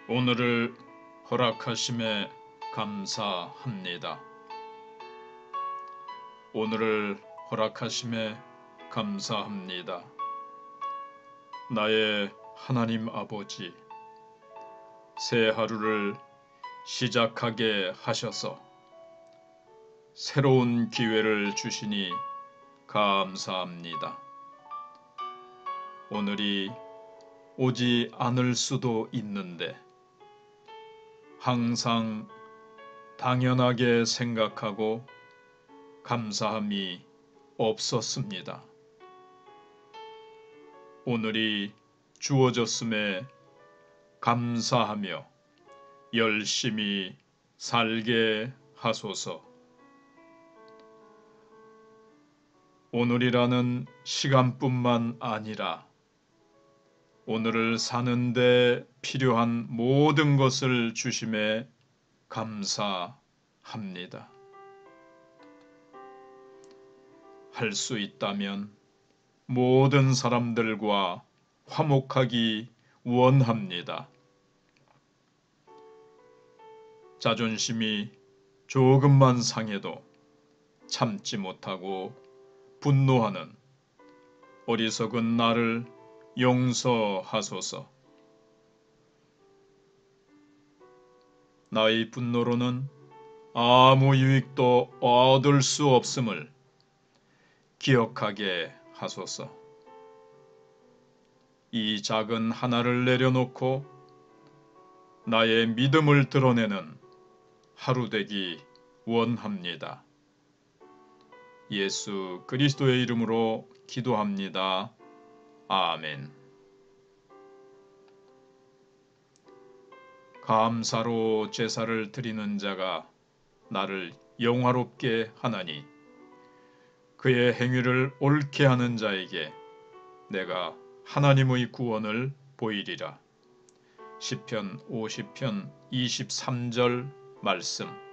오늘을 허락하심에 감사합니다. 오늘을 허락하심에 감사합니다. 나의 하나님 아버지, 새 하루를 시작하게 하셔서 새로운 기회를 주시니 감사합니다. 오늘이 오지 않을 수도 있는데 항상 당연하게 생각하고 감사함이 없었습니다. 오늘이 주어졌음에 감사하며 열심히 살게 하소서. 오늘이라는 시간뿐만 아니라 오늘을 사는데 필요한 모든 것을 주심에 감사합니다. 할 수 있다면 모든 사람들과 화목하기 원합니다. 자존심이 조금만 상해도 참지 못하고 분노하는 어리석은 나를 용서하소서. 나의 분노로는 아무 유익도 얻을 수 없음을 기억하게 하소서. 이 작은 하나를 내려놓고 나의 믿음을 드러내는 하루 되기 원합니다. 예수 그리스도의 이름으로 기도합니다. 아멘. 감사로 제사를 드리는 자가 나를 영화롭게 하나니 그의 행위를 옳게 하는 자에게 내가 하나님의 구원을 보이리라. 시편 50편 23절 말씀.